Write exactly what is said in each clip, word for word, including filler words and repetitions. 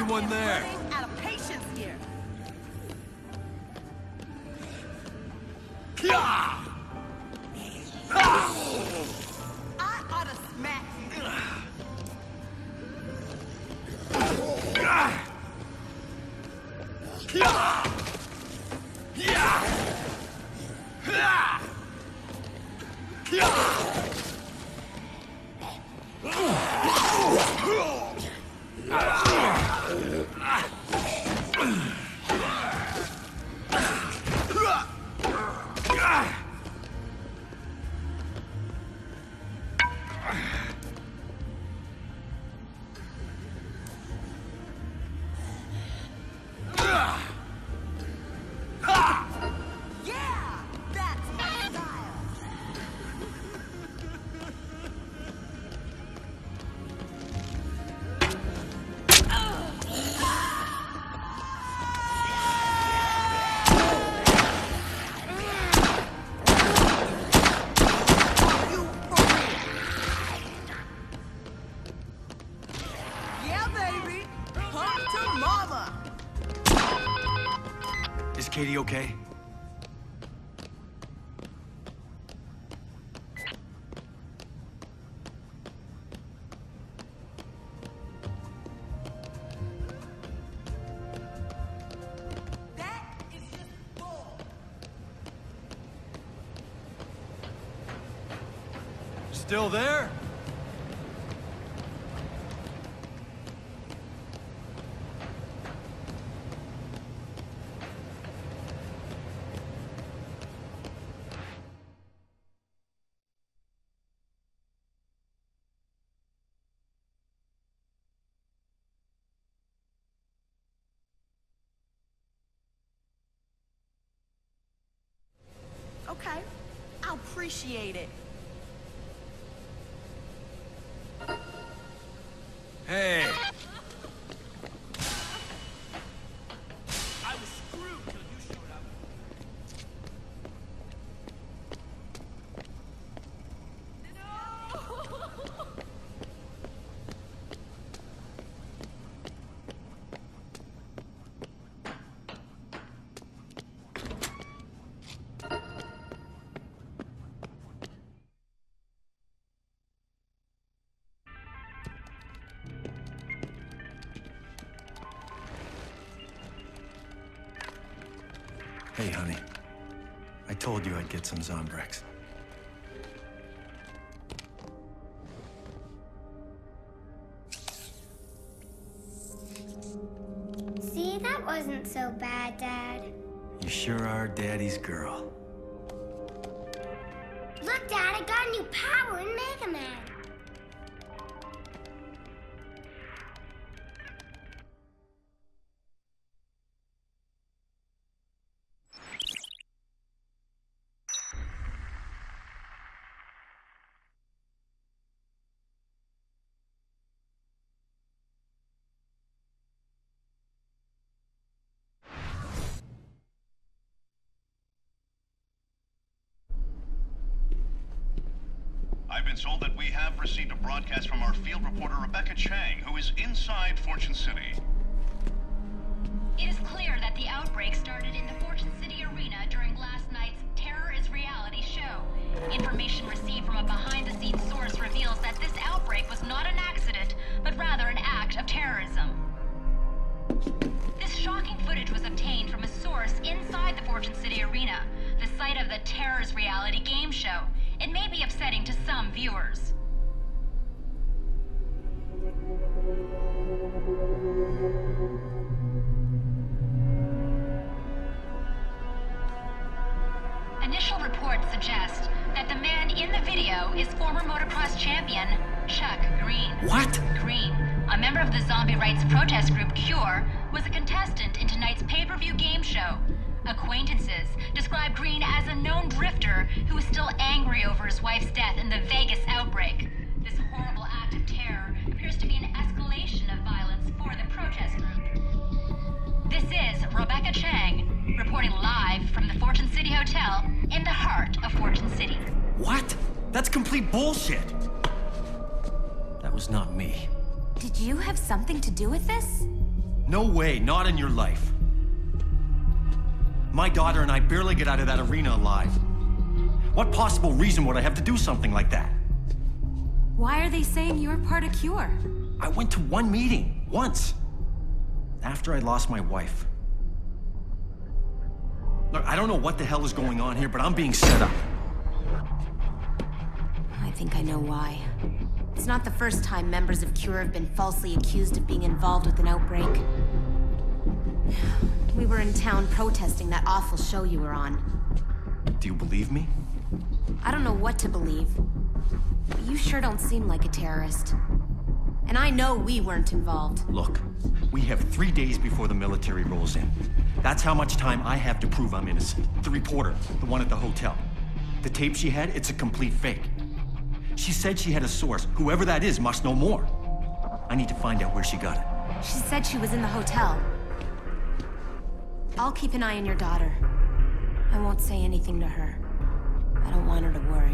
someone there. Out of patience here. I ought to smack you. Katie okay? That is just bull. Still there? Okay, I'll appreciate it. Hey! I was screwed till you showed up. Hey, honey. I told you I'd get some Zombrex. See, that wasn't so bad, Dad. You sure are Daddy's girl. Look, Dad, I got a new power in Mega Man. I've been told that we have received a broadcast from our field reporter, Rebecca Chang, who is inside Fortune City. It is clear that the outbreak started in the Fortune City Arena during last night's Terror is Reality show. Information received from a behind-the-scenes source reveals that this outbreak was not an accident, but rather an act of terrorism. This shocking footage was obtained from a source inside the Fortune City Arena, the site of the Terror is Reality game show. It may be upsetting to some viewers. Initial reports suggest that the man in the video is former motocross champion Chuck Green. What? Green, a member of the zombie rights protest group Cure, was a contestant in tonight's pay-per-view game show. Acquaintances describe Green as a known drifter who is still angry over his wife's death in the Vegas outbreak. This horrible act of terror appears to be an escalation of violence for the protest group. This is Rebecca Chang, reporting live from the Fortune City Hotel in the heart of Fortune City. What? That's complete bullshit! That was not me. Did you have something to do with this? No way, not in your life. My daughter and I barely get out of that arena alive. What possible reason would I have to do something like that? Why are they saying you're part of Cure? I went to one meeting, once. After I lost my wife. Look, I don't know what the hell is going on here, but I'm being set up. I think I know why. It's not the first time members of Cure have been falsely accused of being involved with an outbreak. We were in town protesting that awful show you were on. Do you believe me? I don't know what to believe. But you sure don't seem like a terrorist. And I know we weren't involved. Look, we have three days before the military rolls in. That's how much time I have to prove I'm innocent. The reporter, the one at the hotel. The tape she had, it's a complete fake. She said she had a source. Whoever that is must know more. I need to find out where she got it. She said she was in the hotel. I'll keep an eye on your daughter. I won't say anything to her. I don't want her to worry.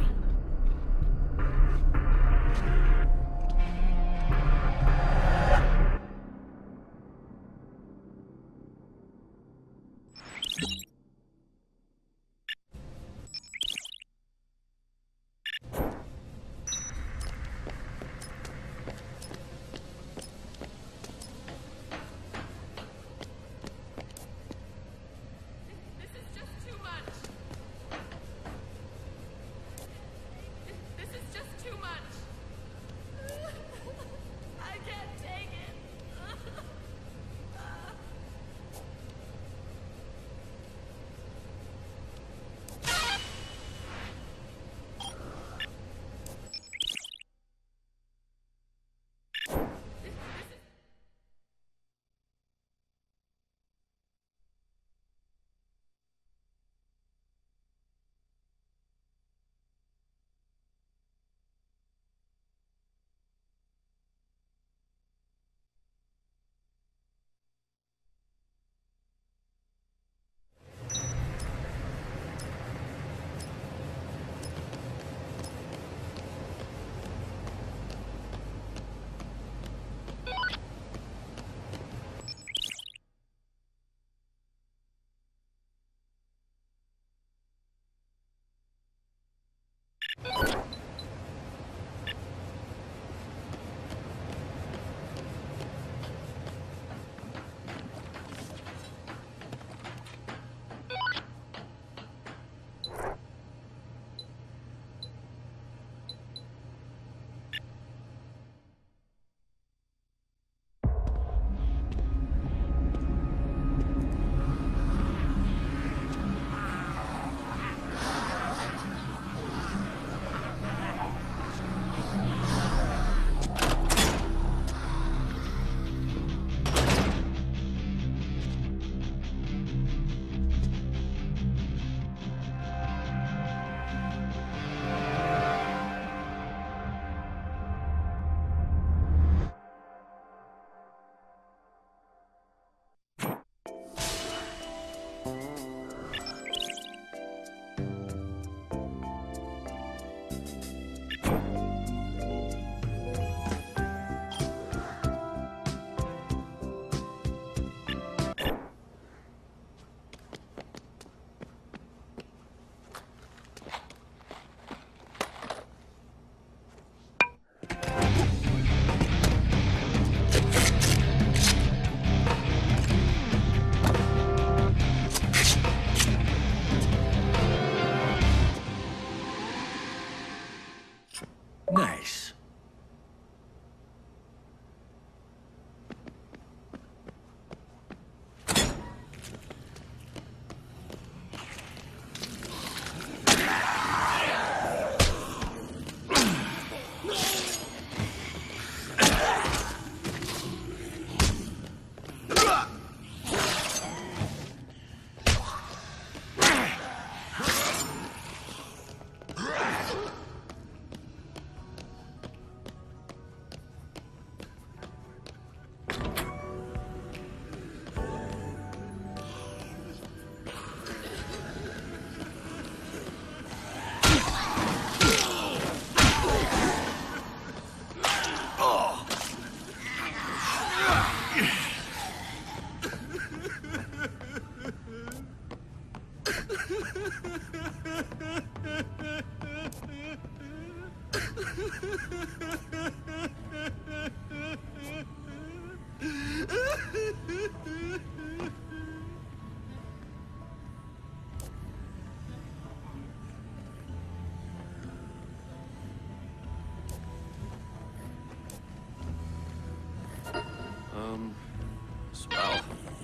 Um, swell.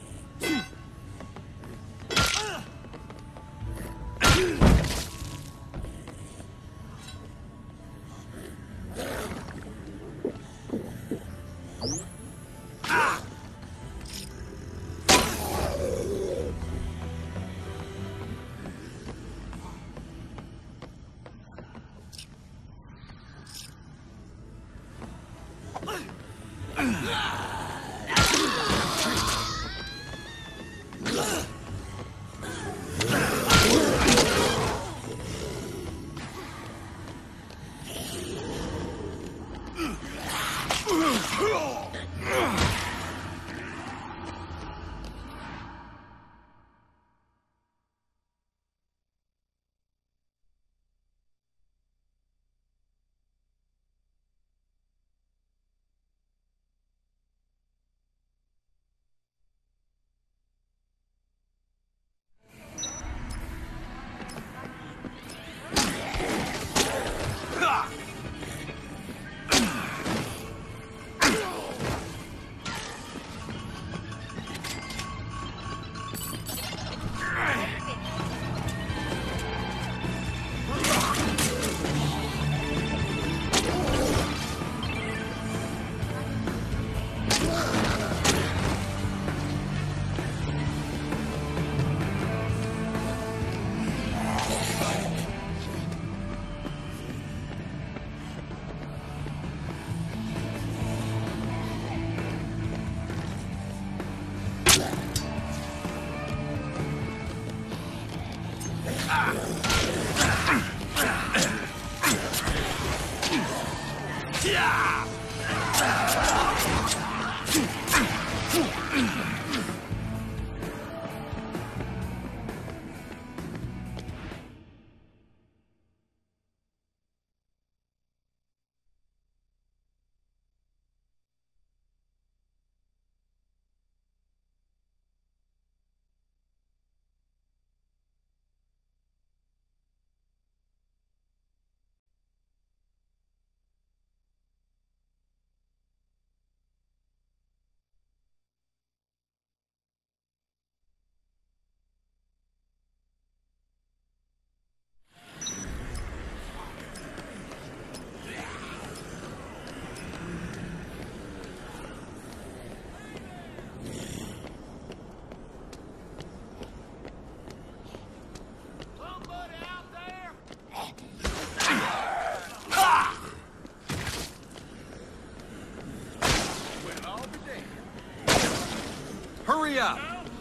Hurry up!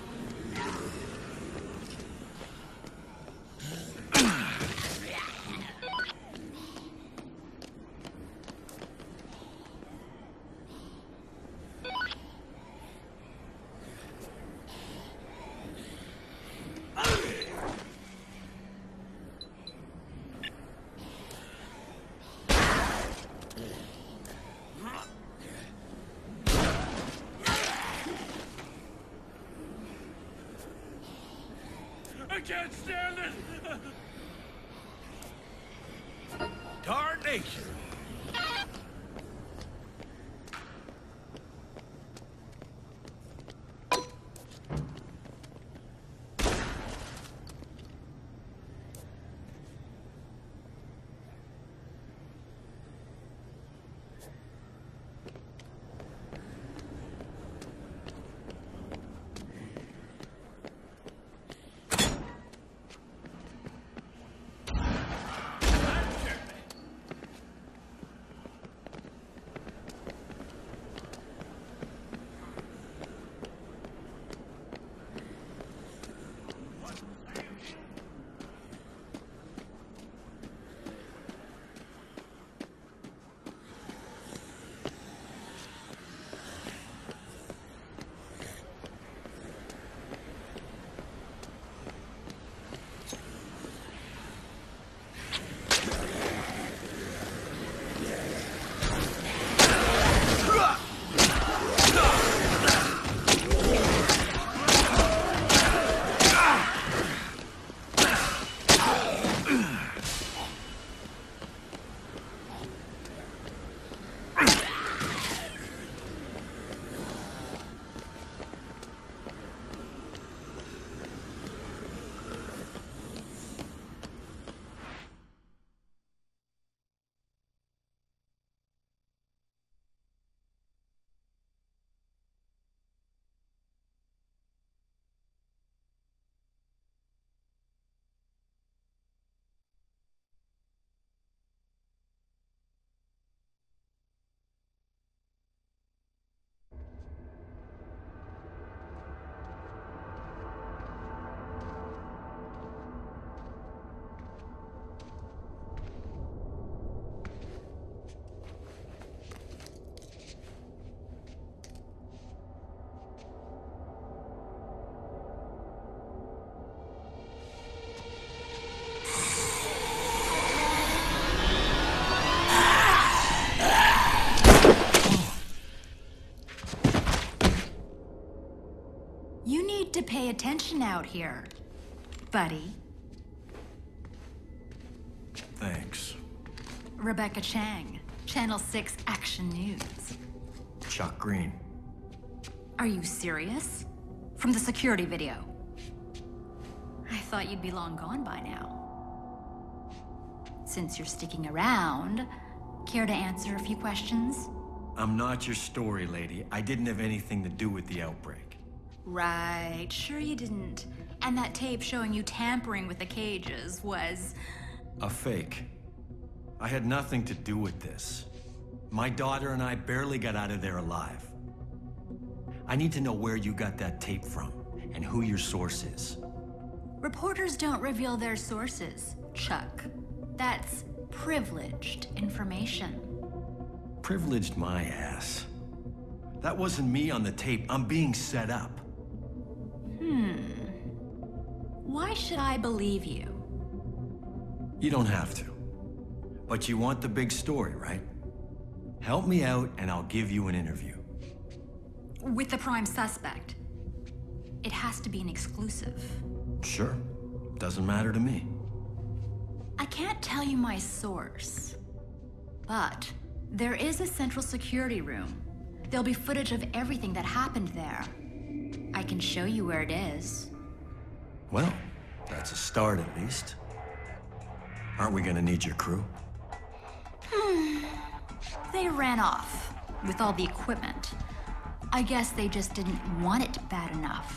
I can't stand it! Darnation! out here, buddy. Thanks. Rebecca Chang, Channel six Action News. Chuck Green. Are you serious? From the security video. I thought you'd be long gone by now. Since you're sticking around, care to answer a few questions? I'm not your story lady. I didn't have anything to do with the outbreak. Right, sure you didn't. And that tape showing you tampering with the cages was... A fake. I had nothing to do with this. My daughter and I barely got out of there alive. I need to know where you got that tape from, and who your source is. Reporters don't reveal their sources, Chuck. That's privileged information. Privileged my ass. That wasn't me on the tape. I'm being set up. Hmm. Why should I believe you? You don't have to. But you want the big story, right? Help me out and I'll give you an interview. With the prime suspect. It has to be an exclusive. Sure. Doesn't matter to me. I can't tell you my source, but there is a central security room. There'll be footage of everything that happened there. I can show you where it is. Well, that's a start at least. Aren't we gonna need your crew? Hmm. They ran off with all the equipment. I guess they just didn't want it bad enough.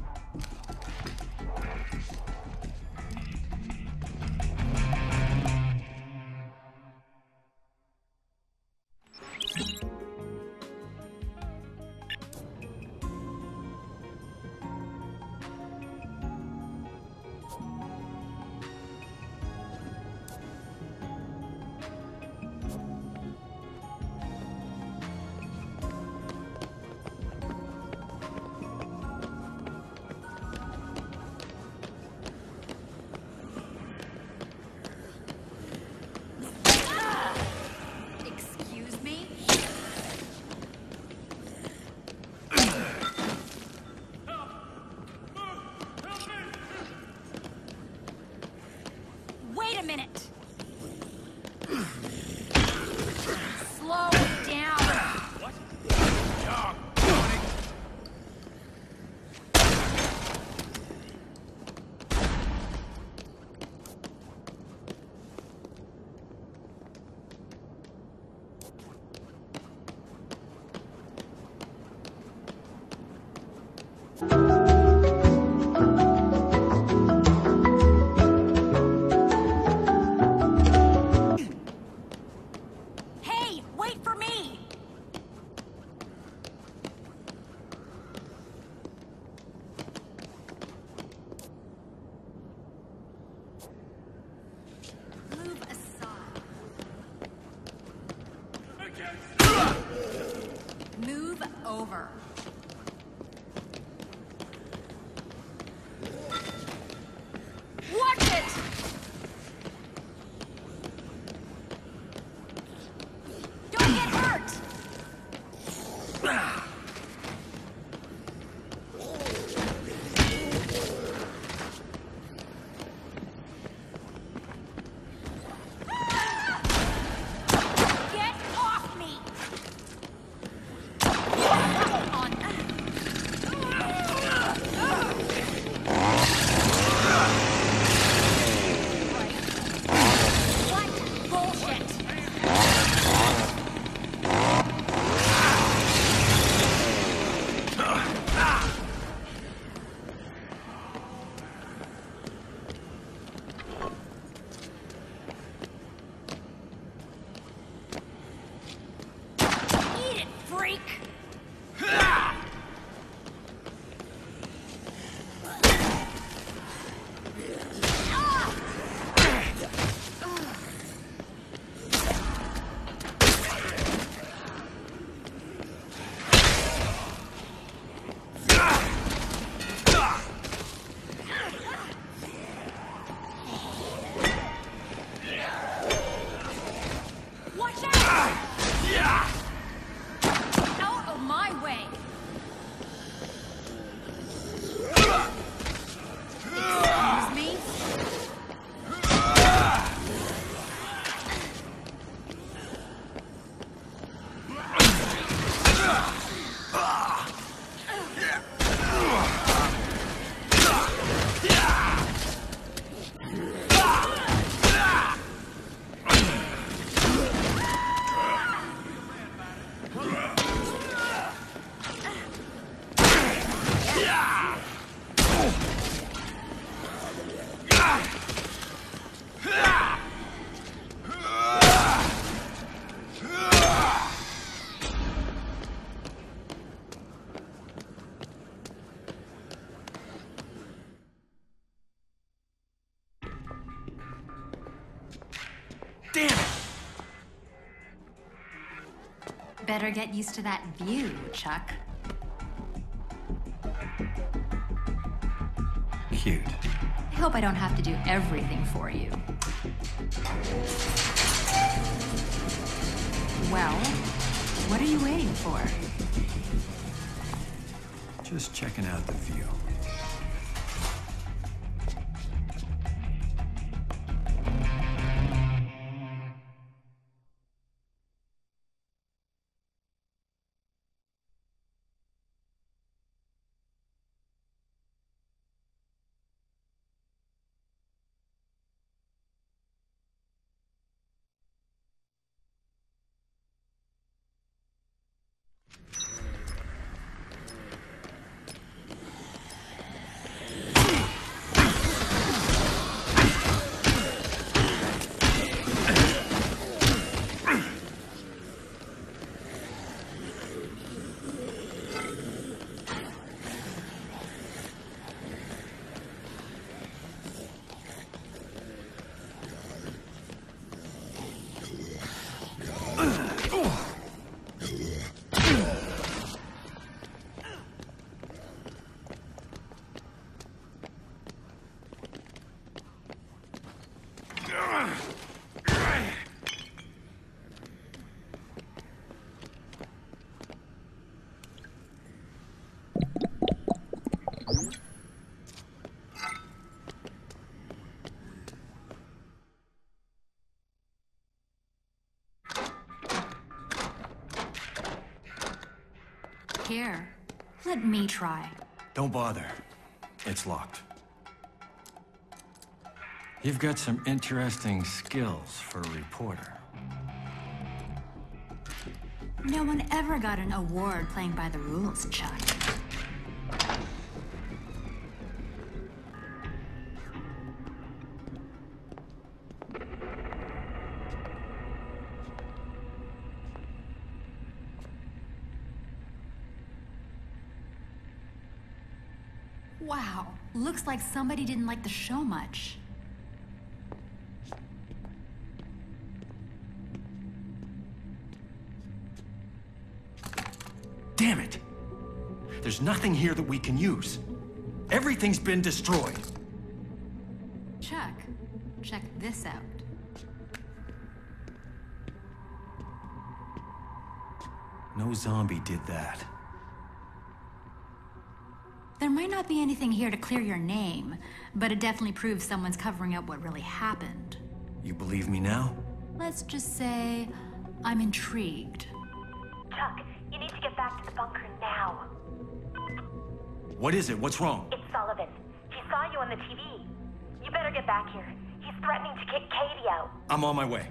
Wait a minute! Slow down! What? Dog, Tony. Hey, wait for me! Move aside. Move over. Watch it! Don't get hurt! Get off me! On Damn it! Better get used to that view, Chuck. Cute. I hope I don't have to do everything for you. Well, what are you waiting for? Just checking out the view. Here, let me try. Don't bother. It's locked. You've got some interesting skills for a reporter. No one ever got an award playing by the rules, Chuck. Wow, looks like somebody didn't like the show much. Damn it! There's nothing here that we can use. Everything's been destroyed. Chuck, check this out. No zombie did that. There might not be anything here to clear your name, but it definitely proves someone's covering up what really happened. You believe me now? Let's just say I'm intrigued. Chuck, you need to get back to the bunker now. What is it? What's wrong? It's Sullivan. He saw you on the T V. You better get back here. He's threatening to kick Katie out. I'm on my way.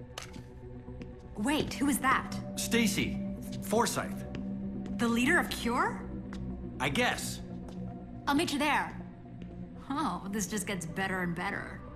Wait, who is that? Stacy. Forsyth. The leader of Cure? I guess. I'll meet you there. Oh, this just gets better and better.